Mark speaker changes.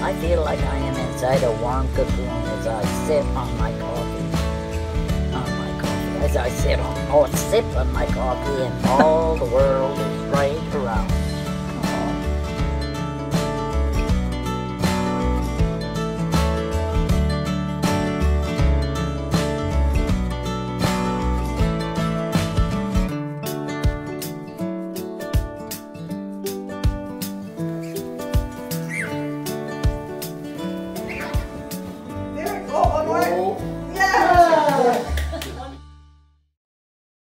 Speaker 1: I feel like I am inside a warm cocoon as I sip on my coffee. As I sip on my coffee, and all the world is right around